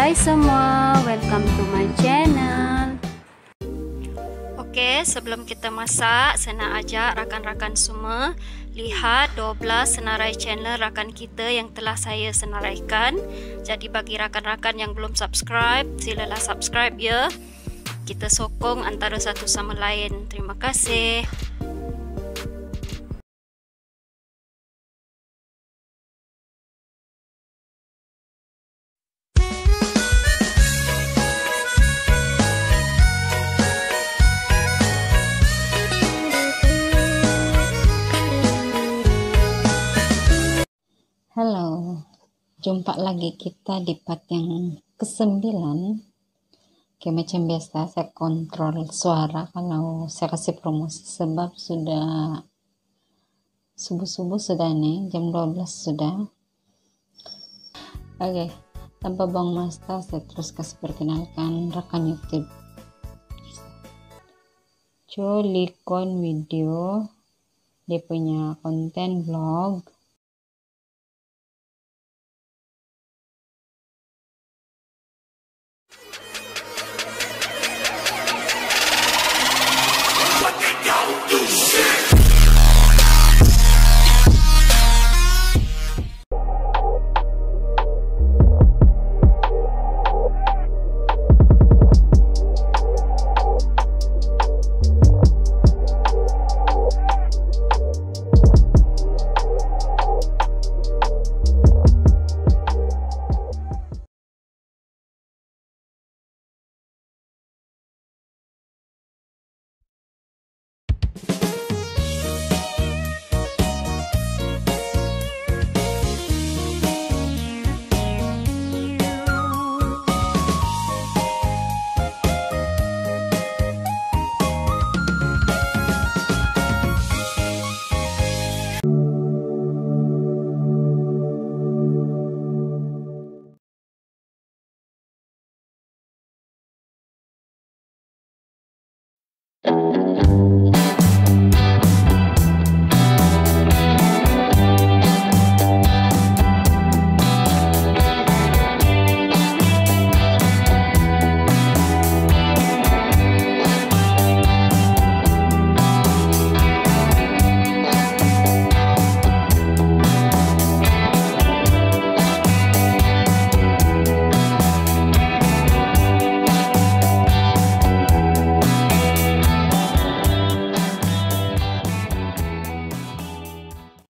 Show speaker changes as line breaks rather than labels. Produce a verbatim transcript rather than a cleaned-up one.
Hai semua, welcome to my channel. Oke, sebelum kita masak, saya nak ajak rakan-rakan semua lihat dua belas senarai channel rakan kita yang telah saya senaraikan. Jadi bagi rakan-rakan yang belum subscribe, silalah subscribe ya. Kita sokong antara satu sama lain. Terima kasih.
Halo, jumpa lagi kita di part yang kesembilan. Oke, macam biasa saya kontrol suara kalau saya kasih promosi sebab sudah subuh-subuh sudah nih, jam dua belas sudah. Oke, tanpa buang masa saya terus kasih perkenalkan rekan YouTube Colikon Video, dia punya konten vlog.